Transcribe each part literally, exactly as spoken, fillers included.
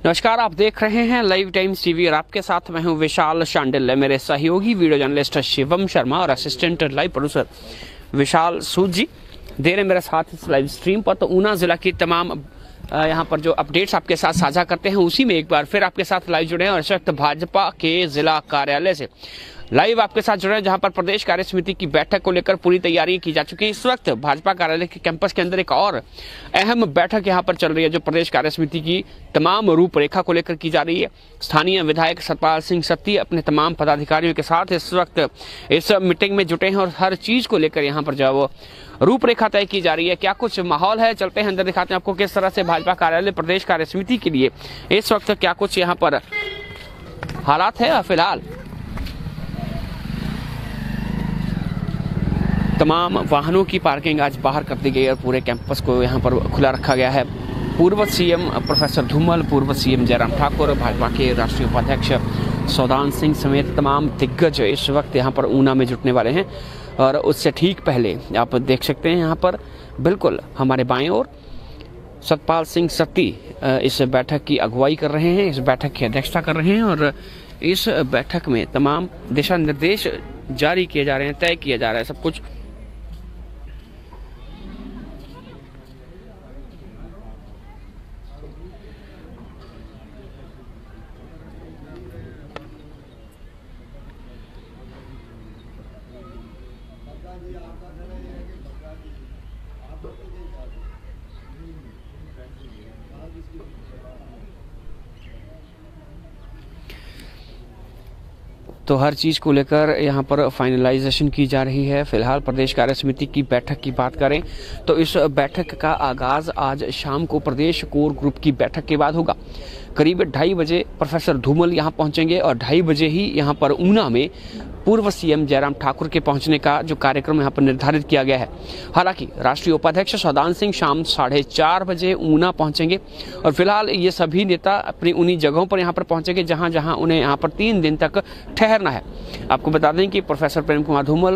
नमस्कार, आप देख रहे हैं लाइव टाइम्स टीवी और आपके साथ मैं हूं विशाल शांडिल्य। मेरे सहयोगी वीडियो जर्नलिस्ट शिवम शर्मा और assistant live producer Vishal Sood ji दे रहे मेरे साथ इस लाइव स्ट्रीम पर। तो ऊना जिला की तमाम यहाँ पर जो अपडेट्स आपके साथ साझा करते हैं उसी में एक बार फिर आपके साथ लाइव जुड़े हैं और इस वक्त भाजपा के जिला कार्यालय से लाइव आपके साथ जुड़े हैं, जहां पर प्रदेश कार्य समिति की बैठक को लेकर पूरी तैयारी की जा चुकी है। इस वक्त भाजपा कार्यालय के कैंपस के अंदर एक और अहम बैठक यहां पर चल रही है, जो प्रदेश कार्य समिति की तमाम रूपरेखा को लेकर की जा रही है। स्थानीय विधायक सतपाल सिंह सत्ती अपने तमाम पदाधिकारियों के साथ इस वक्त इस मीटिंग में जुटे हैं और हर चीज को लेकर यहाँ पर जो वो रूपरेखा तय की जा रही है। क्या कुछ माहौल है, चलते हैं अंदर, दिखाते हैं आपको किस तरह से भाजपा कार्यालय प्रदेश कार्य समिति के लिए इस वक्त क्या कुछ यहाँ पर हालात है। फिलहाल तमाम वाहनों की पार्किंग आज बाहर कर दी गई और पूरे कैंपस को यहाँ पर खुला रखा गया है। पूर्व सीएम प्रोफेसर धूमल, पूर्व सीएम जयराम ठाकुर, भाजपा के राष्ट्रीय उपाध्यक्ष सौदान सिंह समेत तमाम दिग्गज इस वक्त यहाँ पर ऊना में जुटने वाले हैं। और उससे ठीक पहले आप देख सकते हैं यहाँ पर बिल्कुल हमारे बाएं ओर सतपाल सिंह सत्ती इस बैठक की अगुवाई कर रहे हैं, इस बैठक की अध्यक्षता कर रहे हैं और इस बैठक में तमाम दिशा निर्देश जारी किए जा रहे हैं, तय किया जा रहा है सब कुछ। तो हर चीज को लेकर यहाँ पर फाइनलाइजेशन की जा रही है। फिलहाल प्रदेश कार्य समिति की बैठक की बात करें तो इस बैठक का आगाज आज शाम को प्रदेश कोर ग्रुप की बैठक के बाद होगा। करीब ढाई बजे प्रोफेसर धूमल यहाँ पहुंचेंगे और ढाई बजे ही यहाँ पर ऊना में पूर्व सीएम जयराम ठाकुर के पहुंचने का जो कार्यक्रम यहाँ पर निर्धारित किया गया है। हालांकि राष्ट्रीय उपाध्यक्ष सौदान सिंह शाम साढ़े चार बजे ऊना पहुंचेंगे और फिलहाल ये सभी नेता अपनी उन्हीं जगहों पर यहाँ पर पहुंचेंगे जहां जहां उन्हें यहाँ पर तीन दिन तक ठहरना है। आपको बता दें कि प्रोफेसर प्रेम कुमार धूमल,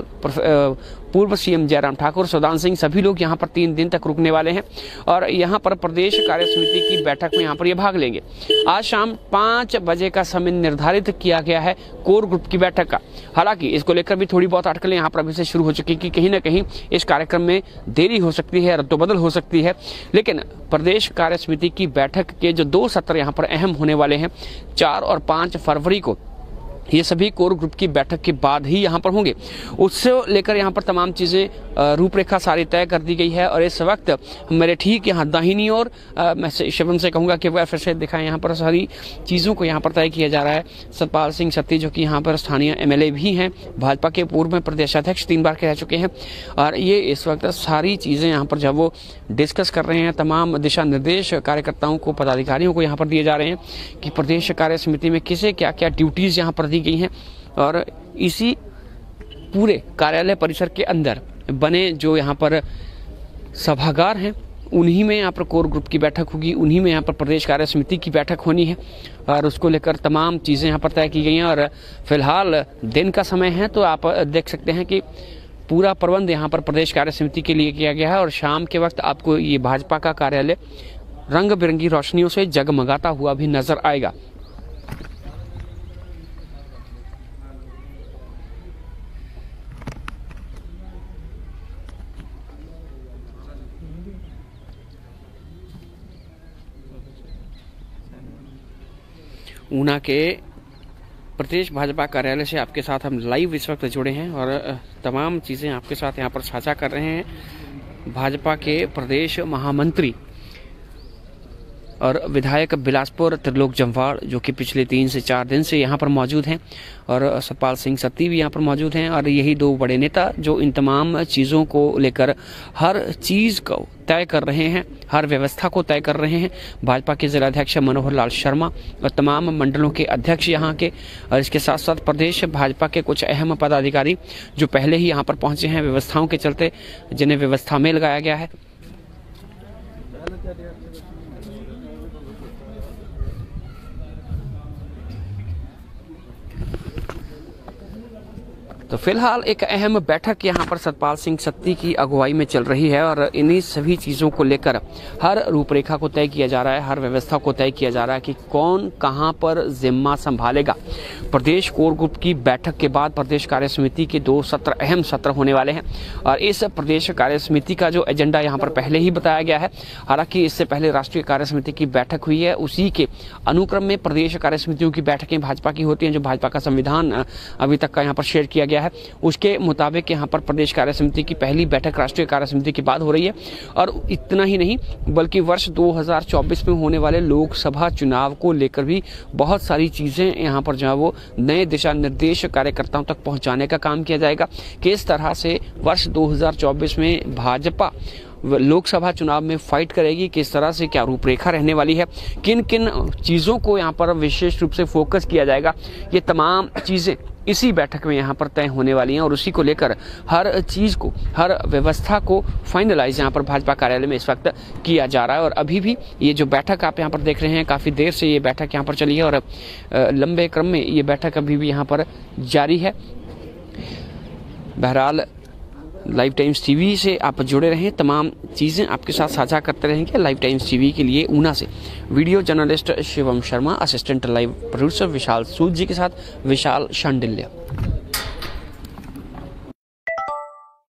पूर्व सीएम जयराम ठाकुर, सौदान सिंह सभी लोग यहाँ पर तीन दिन तक रुकने वाले हैं और यहाँ पर प्रदेश कार्य समिति की बैठक में यहाँ पर ये भाग लेंगे। आज शाम पाँच बजे का समय निर्धारित किया गया है कोर ग्रुप की बैठक का। हालांकि इसको लेकर भी थोड़ी बहुत अटकलें यहाँ पर अभी से शुरू हो चुकी कि कहीं ना कहीं इस कार्यक्रम में देरी हो सकती है, रद्दोबदल हो सकती है। लेकिन प्रदेश कार्य समिति की बैठक के जो दो सत्र यहाँ पर अहम होने वाले हैं, चार और पाँच फरवरी को, ये सभी कोर ग्रुप की बैठक के बाद ही यहाँ पर होंगे। उससे लेकर यहाँ पर तमाम चीज़ें रूपरेखा सारी तय कर दी गई है और इस वक्त मेरे ठीक यहाँ दाहिनी ओर मैं शिवम से कहूँगा कि वह फिर से दिखाएं, यहाँ पर सारी चीज़ों को यहाँ पर तय किया जा रहा है। सतपाल सिंह सत्ती जो कि यहाँ पर स्थानीय एमएलए भी हैं, भाजपा के पूर्व में प्रदेशाध्यक्ष तीन बार के रह चुके हैं और ये इस वक्त सारी चीज़ें यहाँ पर जब वो डिस्कस कर रहे हैं, तमाम दिशा निर्देश कार्यकर्ताओं को, पदाधिकारियों को यहाँ पर दिए जा रहे हैं कि प्रदेश कार्य समिति में किसे क्या क्या ड्यूटीज़ यहाँ पर दी गई हैं। और इसी पूरे कार्यालय परिसर के अंदर बने जो यहाँ पर सभागार हैं, उन्हीं में यहाँ पर कोर ग्रुप की बैठक होगी, उन्हीं में यहाँ पर प्रदेश कार्य समिति की बैठक होनी है और उसको लेकर तमाम चीज़ें यहाँ पर तय की गई हैं। और फिलहाल दिन का समय है तो आप देख सकते हैं कि पूरा प्रबंध यहाँ पर प्रदेश कार्य समिति के लिए किया गया है और शाम के वक्त आपको ये भाजपा का कार्यालय रंग बिरंगी रोशनियों से जगमगाता हुआ भी नजर आएगा। ऊना के प्रदेश भाजपा कार्यालय से आपके साथ हम लाइव इस वक्त जुड़े हैं और तमाम चीज़ें आपके साथ यहाँ पर साझा कर रहे हैं। भाजपा के प्रदेश महामंत्री और विधायक बिलासपुर त्रिलोक जम्वाल जो कि पिछले तीन से चार दिन से यहाँ पर मौजूद हैं और सतपाल सिंह सत्ती भी यहाँ पर मौजूद हैं और यही दो बड़े नेता जो इन तमाम चीज़ों को लेकर हर चीज़ को तय कर रहे हैं, हर व्यवस्था को तय कर रहे हैं। भाजपा के जिलाध्यक्ष मनोहर लाल शर्मा और तमाम मंडलों के अध्यक्ष यहाँ के और इसके साथ साथ प्रदेश भाजपा के कुछ अहम पदाधिकारी जो पहले ही यहाँ पर पहुंचे हैं व्यवस्थाओं के चलते, जिन्हें व्यवस्था में लगाया गया है। तो तो फिलहाल एक अहम बैठक यहाँ पर सतपाल सिंह सत्ती की अगुवाई में चल रही है और इन्हीं सभी चीज़ों को लेकर हर रूपरेखा को तय किया जा रहा है, हर व्यवस्था को तय किया जा रहा है कि कौन कहां पर जिम्मा संभालेगा। प्रदेश कोर ग्रुप की बैठक के बाद प्रदेश कार्य समिति के दो सत्र, अहम सत्र होने वाले हैं और इस प्रदेश कार्य समिति का जो एजेंडा यहाँ पर पहले ही बताया गया है। हालांकि इससे पहले राष्ट्रीय कार्य समिति की बैठक हुई है, उसी के अनुक्रम में प्रदेश कार्य समितियों की बैठकें भाजपा की होती हैं, जो भाजपा का संविधान अभी तक का यहाँ पर शेयर किया गया है उसके मुताबिक यहाँ पर प्रदेश कार्य समिति की पहली बैठक राष्ट्रीय कार्य समिति के बाद हो रही है। और इतना ही नहीं बल्कि वर्ष दो हज़ार चौबीस में होने वाले लोकसभा चुनाव को लेकर भी बहुत सारी चीजें यहाँ पर जो है वो नए दिशा निर्देश कार्यकर्ताओं तक पहुंचाने का काम किया जाएगा। किस तरह से वर्ष दो हज़ार चौबीस में भाजपा लोकसभा चुनाव में फाइट करेगी, किस तरह से क्या रूपरेखा रहने वाली है, किन किन चीज़ों को यहाँ पर विशेष रूप से फोकस किया जाएगा, ये तमाम चीज़ें इसी बैठक में यहाँ पर तय होने वाली हैं और उसी को लेकर हर चीज़ को, हर व्यवस्था को फाइनलाइज यहाँ पर भाजपा कार्यालय में इस वक्त किया जा रहा है। और अभी भी ये जो बैठक आप यहाँ पर देख रहे हैं, काफ़ी देर से ये बैठक यहाँ पर चली है और लंबे क्रम में ये बैठक अभी भी यहाँ पर जारी है। बहरहाल लाइव टाइम्स टीवी से आप जुड़े रहें, तमाम चीज़ें आपके साथ साझा करते रहेंगे। लाइव टाइम्स टीवी के लिए ऊना से video journalist Shivam Sharma, assistant live producer Vishal Sood ji के साथ विशाल शांडिल्य।